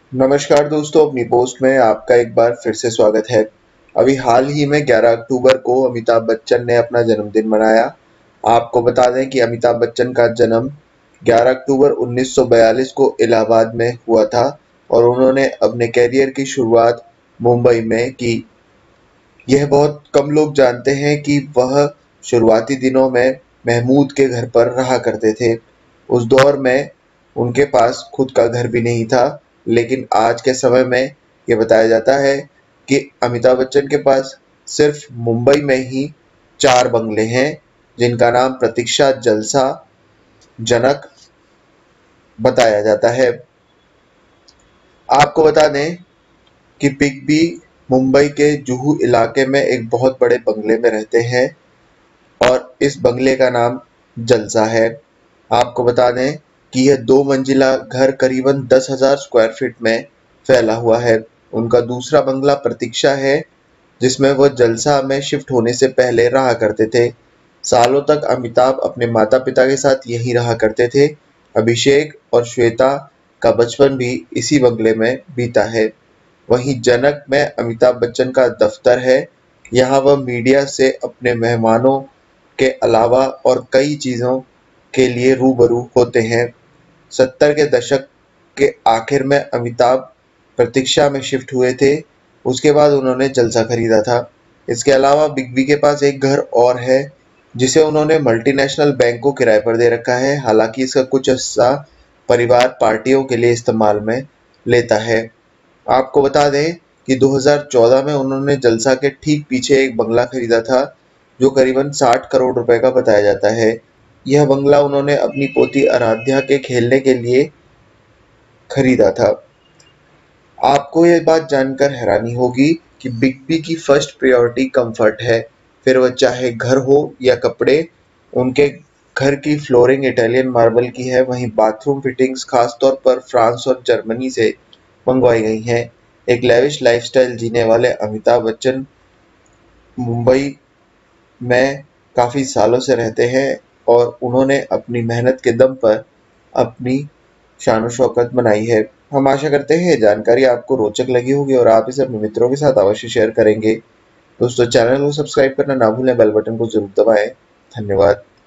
नमस्कार दोस्तों, अपनी पोस्ट में आपका एक बार फिर से स्वागत है। अभी हाल ही में 11 अक्टूबर को अमिताभ बच्चन ने अपना जन्मदिन मनाया। आपको बता दें कि अमिताभ बच्चन का जन्म 11 अक्टूबर 1942 को इलाहाबाद में हुआ था और उन्होंने अपने करियर की शुरुआत मुंबई में की। यह बहुत कम लोग जानते हैं कि वह शुरुआती दिनों में महमूद के घर पर रहा करते थे। उस दौर में उनके पास खुद का घर भी नहीं था, लेकिन आज के समय में ये बताया जाता है कि अमिताभ बच्चन के पास सिर्फ मुंबई में ही 4 बंगले हैं, जिनका नाम प्रतीक्षा, जलसा, जनक बताया जाता है। आपको बता दें कि बिग बी मुंबई के जुहू इलाके में एक बहुत बड़े बंगले में रहते हैं और इस बंगले का नाम जलसा है। आपको बता दें कि यह 2 मंजिला घर करीबन 10,000 स्क्वायर फीट में फैला हुआ है। उनका दूसरा बंगला प्रतीक्षा है, जिसमें वह जलसा में शिफ्ट होने से पहले रहा करते थे। सालों तक अमिताभ अपने माता-पिता के साथ यहीं रहा करते थे। अभिषेक और श्वेता का बचपन भी इसी बंगले में बीता है। वहीं जनक में अमिताभ बच्चन का दफ्तर है। यहाँ वह मीडिया से अपने मेहमानों के अलावा और कई चीज़ों के लिए रूबरू होते हैं। 70 के दशक के आखिर में अमिताभ प्रतीक्षा में शिफ्ट हुए थे। उसके बाद उन्होंने जलसा खरीदा था। इसके अलावा बिग बी के पास एक घर और है, जिसे उन्होंने मल्टीनेशनल बैंक को किराए पर दे रखा है। हालांकि इसका कुछ हिस्सा परिवार पार्टियों के लिए इस्तेमाल में लेता है। आपको बता दें कि 2014 में उन्होंने जलसा के ठीक पीछे एक बंगला खरीदा था, जो करीबन 60 करोड़ रुपए का बताया जाता है। यह बंगला उन्होंने अपनी पोती आराध्या के खेलने के लिए खरीदा था। आपको यह बात जानकर हैरानी होगी कि बिग बी की फर्स्ट प्रायोरिटी कंफर्ट है, फिर वह चाहे घर हो या कपड़े। उनके घर की फ्लोरिंग इटालियन मार्बल की है, वहीं बाथरूम फिटिंग्स खासतौर पर फ्रांस और जर्मनी से मंगवाई गई हैं। एक लेविश लाइफस्टाइल जीने वाले अमिताभ बच्चन मुंबई में काफ़ी सालों से रहते हैं और उन्होंने अपनी मेहनत के दम पर अपनी शान शौकत बनाई है। हम आशा करते हैं ये जानकारी आपको रोचक लगी होगी और आप इसे अपने मित्रों के साथ अवश्य शेयर करेंगे। दोस्तों, चैनल को सब्सक्राइब करना ना भूलें, बेल बटन को जरूर दबाएं। धन्यवाद।